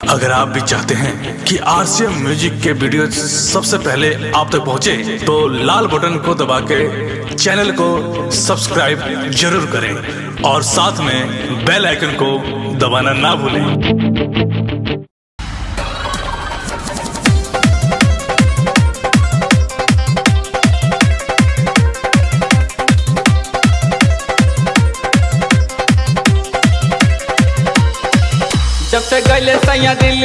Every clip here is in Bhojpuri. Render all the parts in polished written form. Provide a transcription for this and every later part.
अगर आप भी चाहते हैं कि आरसीएम म्यूजिक के वीडियो सबसे पहले आप तक पहुंचे, तो लाल बटन को दबा के चैनल को सब्सक्राइब जरूर करें और साथ में बेल आइकन को दबाना ना भूलें। जब से गैले सैया दिल्ली,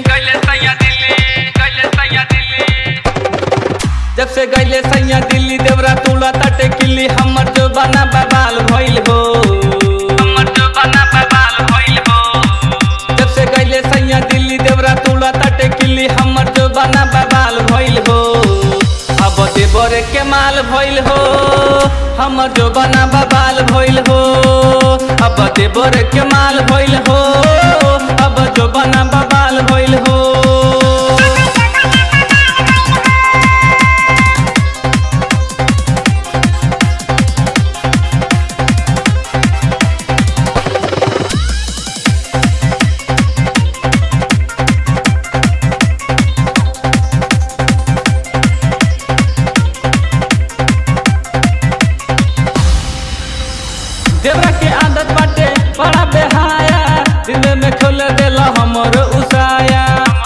जब से गैले सैया दिल्ली, देवरा तुला तटे किल्ली, हमर जो बना बबाल भइल हो, हमर जो बना बबाल भइल हो। जब से गैले सैया दिल्ली, देवरा तुला तटे किल्ली, हमर जो बना बबाल भइल हो। अब देवरे के माल भइल हो, हमर जो बना बबाल भइल हो। अब देवरे के माल भइल हो, अब जो बना बबाल भइल हो। देवरा के आदत बाटे बड़ा बेहाया, दिल में खोल देला हमर उसाया।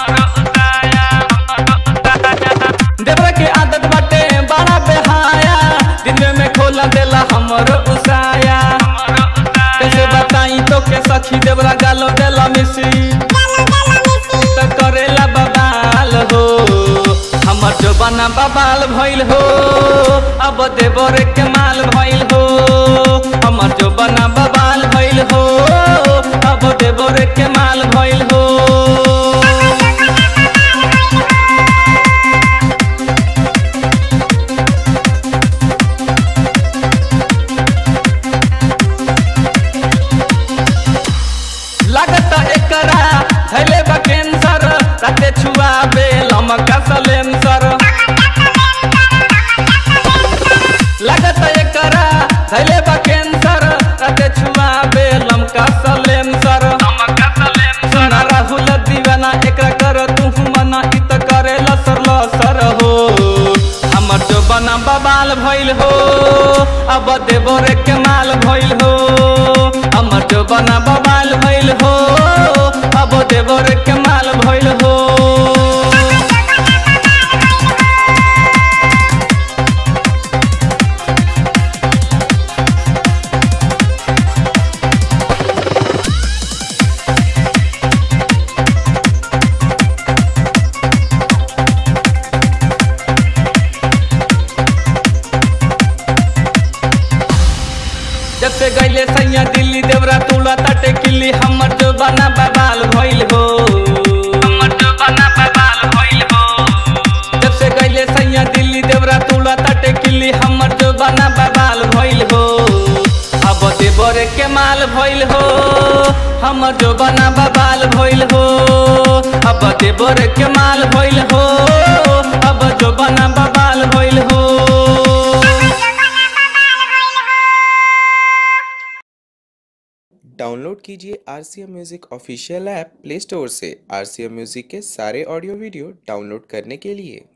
देवरा के आदत बाटे बड़ा बेहाया, दिल में खोल देला हमर उसाया। कैसे बताई तो के सखी, देवरा गालो देला मिसी तो करेला बबाल हो। हमर जो बना बबाल भइल हो, अब देवरे के माल भइल हो। हमर जो बना बबाल भइल हो, अब देवरे के माल भइल हो। लागत एकरा धैले बा कैंसर, राते छुआबे लमका सलेंसर। लागत एकरा धैले बा कैंसर, राते छुआबे लमका सलेंसर। सुना राहुल दीवाना, एकरा कर तू मना, इ त करे लसर लसर हो। हमर जो बना बबाल भइल हो, अब देवरे के माल भइल हो। हमर जो बना बबाल भइल हो, अब देवरे के माल भइल हो। जब से गैले सैया दिल्ली, देवरा तुला तटे किल्ली, हमर जो बना बबाल भइल हो, हमर जो बना बबाल भइल हो। जब से गैले सैया दिल्ली, देवरा तुला तटे किल्ली, हमर जो बना बबाल भइल हो। अब देवरे के माल भइल हो, हमर जो बना बबाल भइल हो। अब देवरे के माल भइल हो, अब जो बना बबाल भइल हो। डाउनलोड कीजिए RCM music official app play store से। आरसीएम म्यूजिक के सारे ऑडियो वीडियो डाउनलोड करने के लिए